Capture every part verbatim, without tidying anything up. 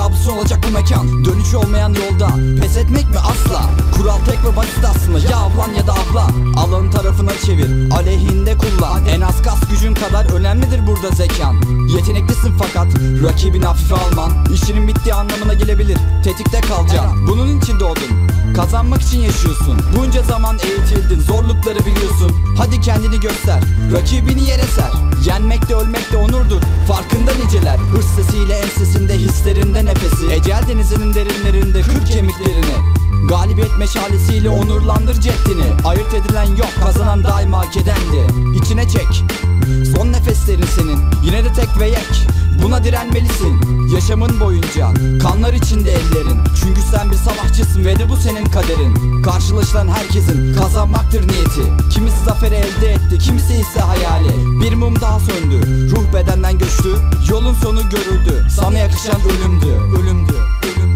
kabus olacak bu mekan. Dönüş olmayan yolda pes etmek mi asla? Kural tek ve basit aslında, ya ablan ya da abla. Alanın tarafına çevir, aleyhinde kullan. En az kas gücün kadar önemlidir burada zekan. Yeteneklisin fakat rakibini hafife alman işinin bittiği anlamına gelebilir. Tetikte kalacaksın, bunun için doğdun, kazanmak için yaşıyorsun. Bunca zaman eğitildin, zorlukları biliyorsun. Hadi kendini göster, rakibini yere ser. Yenmek de ölmek de onurdur, farkında niceler. Hırs sesiyle ensesinde, hislerinde nefesi. Ecel denizinin derinlerinde kır kemiklerini. Galibiyet meşalesiyle onurlandır ceddini. Ayırt edilen yok, kazanan daima hak edendi. İçine çek, son nefeslerin senin, yine de tek ve yek. Buna direnmelisin yaşamın boyunca, kanlar içinde ellerin. Çünkü sen bir savaşçısın ve de bu senin kaderin. Karşılaşılan herkesin kazanmaktır niyeti. Kimisi zaferi elde etti, kimisi ise hayali. Bir mum daha söndü, ruh bedenden göçtü. Yolun sonu görüldü, sana yakışan ölümdü. Ölümdü, ölümdü.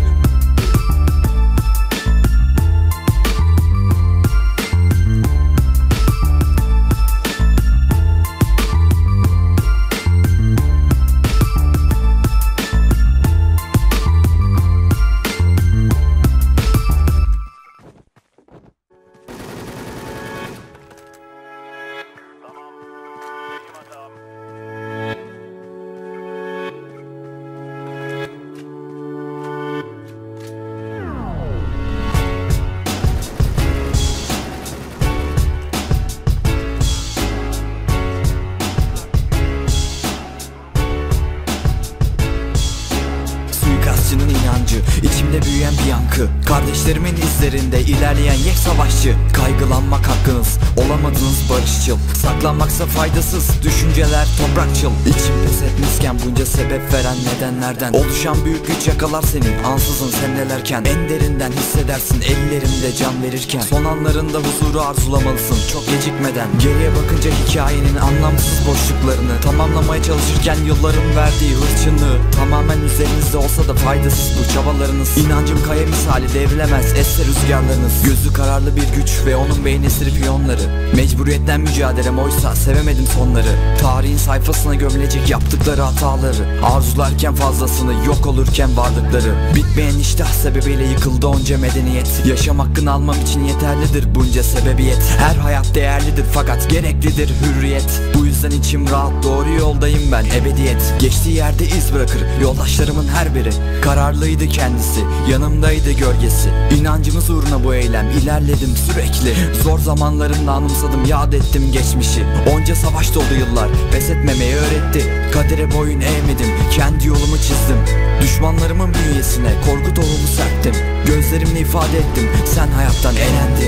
Suikastçının inancı, içimde büyüyen bir yankı. Kardeşlerimin izlerinde ilerleyen yek savaşçı. Kaygılanmak hakkınız, olamadınız barışçıl. Saklanmaksa faydasız, düşünceler toprakçıl. İçim pes etmişken bunca sebep veren nedenlerden oluşan büyük güç yakalar senin. Ansızın sendelerken en derinden hissedersin ellerimde can verirken. Son anlarında huzuru arzulamalısın çok gecikmeden. Geriye bakınca hikayenin anlamsız boşluklarını tamamlamaya çalışırken yılların verdiği hırçınlığı. Tamamen üzerinizde olsa da faydasız bu çabalarınız. İnancım kaya misali devrilemez esse rüzgarlarınız. Gözü kararlı bir güç ve onun beyni esir piyonları. Mecburiyetten mücadelem oysa sevemedim sonları. Tarihin sayfasına gömülecek yaptıkları hataları. Arzularken fazlasını, yok olurken vardıkları. Bitmeyen iştah sebebiyle yıkıldı onca medeniyet. Yaşam hakkını almam için yeterlidir bunca sebebiyet. Her hayat değerlidir fakat gereklidir hürriyet. Bu yüzden içim rahat, doğru yoldayım ben ebediyet. Geçtiği yerde iz bırakır yoldaşlarımın her biri. Kararlıydı kendisi, yanımdaydı gölgesi. İnancımız uğruna bu eylem ilerledim sürekli. Zor zamanlarımda anımsadım, yad ettim geçmişi. Onca savaş dolu yıllar pes etmemeyi öğretti. Kadere boyun eğmedim, kendi yolumu çizdim. Düşmanlarımın bünyesine korku tohumu serptim. Gözlerimle ifade ettim, sen hayattan elendin.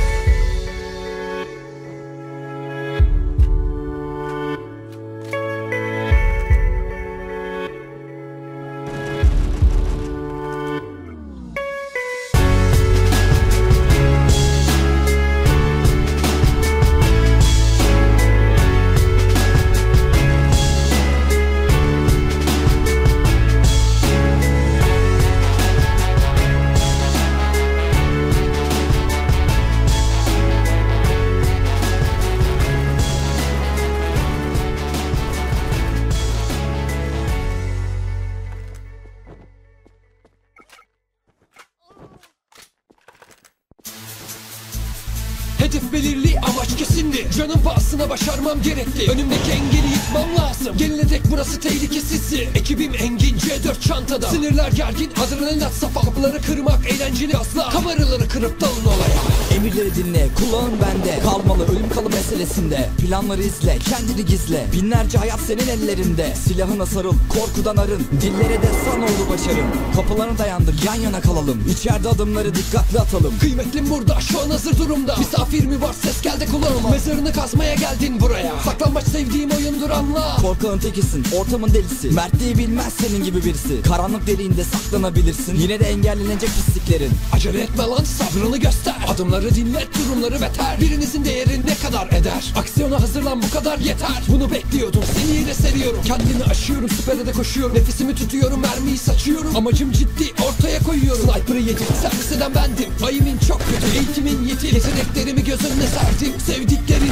Hedef belirli, amaç kesindi. Canım pahasına başarmam gerekli. Önümdeki engeli yıkmam lazım. Gelene dek burası tehlikesizsi. Ekibim engin, C dört çantada. Sinirler gergin, adrenalin at safa. Kapıları kırmak eğlenceli asla. Kameraları kırıp dalın olaya. Emirleri dinle, kulağın bende. Kalmalı, ölüm kalı meselesinde. Planları izle, kendini gizle. Binlerce hayat senin ellerinde. Silahına sarıl, korkudan arın. Dillere destan oldu başarın. Kapılarına dayandık, yan yana kalalım. İçeride adımları dikkatli atalım. Kıymetlim burada, şu an hazır durumda. Misafir mi var, ses geldi kulağıma. Mezarını kazmaya geldin buraya. Saklambaç sevdiğim oyundur, anla. Korkağın tekisin, ortamın delisi. Mertliği bilmez senin gibi birisi. Karanlık deliğinde saklanabilirsin. Yine de engellenecek pisliklerin. Acele etme lan, sabrını göster. Adımları dinlet, durumları beter. Birinizin değeri ne kadar eder? Aksiyona hazırlan, bu kadar yeter. Bunu bekliyordum, seni yine seriyorum. Kendimi aşıyorum, süperde de koşuyorum. Nefesimi tutuyorum, mermiyi saçıyorum. Amacım ciddi, ortaya koyuyorum. Sniper'ı yedim, servis eden bendim. Ayimin çok kötü, eğitimin yetim. Yeteneklerimi göz önüne serdim. Sevdiklerini öp.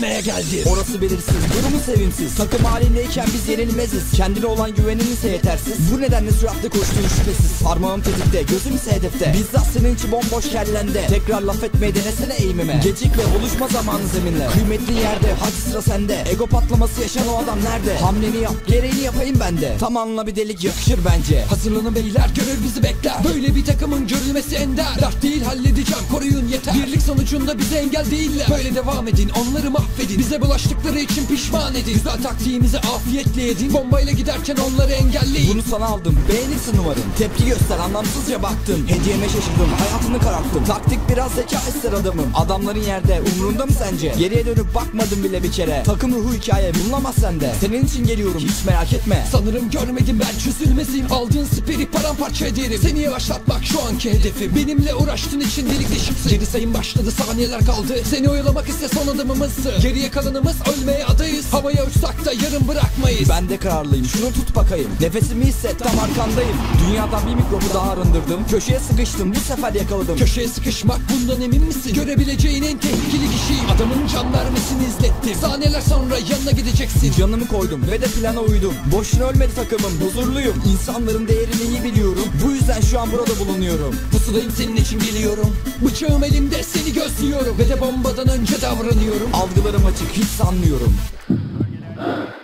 etmeye geldi. Orası belirsiz, durumu sevimsiz. Takım halindeyken biz yenilmeziz. Kendine olan güvenin ise yetersiz. Bu nedenle süratle koştuğun şüphesiz. Parmağım tetikte, gözüm ise hedefte. Bizzat senin için bomboş kellende. Tekrar laf etmeyi denesene eğimime. Gecikme, buluşma zamanı zeminle. Kıymetli yerde, hadi sıra sende. Ego patlaması yaşayan o adam nerede? Hamleni yap, gereğini yapayım ben de. Tam alnına bir delik yakışır bence. Hazırlanın beyler, görev bizi bekler. Böyle bir takımın görülmesi ender. Dert değil, halledeceğim, koruyun yeter. Birlik sonucunda bize engel değiller. Böyle devam edin, onları mahvedin. Bize bulaştıkları için pişman edin. Güzel taktiğimizi afiyetle yedin. Bombayla giderken onları engelleyin. Bunu sana aldım, beğenirsin umarım. Tepki göster, anlamsızca baktın. Hediyeme şaşırdım, hayatını kararttım. Taktik biraz zeka ister adamım. Adamların yerde, umrunda mı sence? Geriye dönüp bakmadım bile bir kere. Takım ruhu hikaye bulunamaz sende. Senin için geliyorum, hiç merak etme. Sanırım görmedim ben çözülmezim. Aldığın spiri paramparça ederim. Seni yavaşlatmak şu anki hedefim. Benimle uğraştığın için delik deşiksin. Geri sayım başladı, saniyeler kaldı. Seni oyalamak ise son adımımızsın. Geriye kalanımız ölmeye adayız. Havaya uçsak da yarım bırakmayız. Ben de kararlıyım, şunu tut bakayım. Nefesimi hisset, tam arkandayım. Dünyadan bir mikrobu daha arındırdım. Köşeye sıkıştım, bu sefer yakaladım. Köşeye sıkışmak bundan emin misin? Görebileceğin en tehlikeli kişiyim. Adamın can vermesini izlettim. Saniyeler sonra yanına gideceksin. Canımı koydum ve de plana uydum. Boşuna ölmedi takımım, huzurluyum. İnsanların değerini iyi biliyorum. Bu yüzden şu an burada bulunuyorum. Pusulayım senin için geliyorum. Bıçağım elimde, seni gözlüyorum. Ve de bombadan önce davranıyorum. Algılarım açık, hiç sanmıyorum.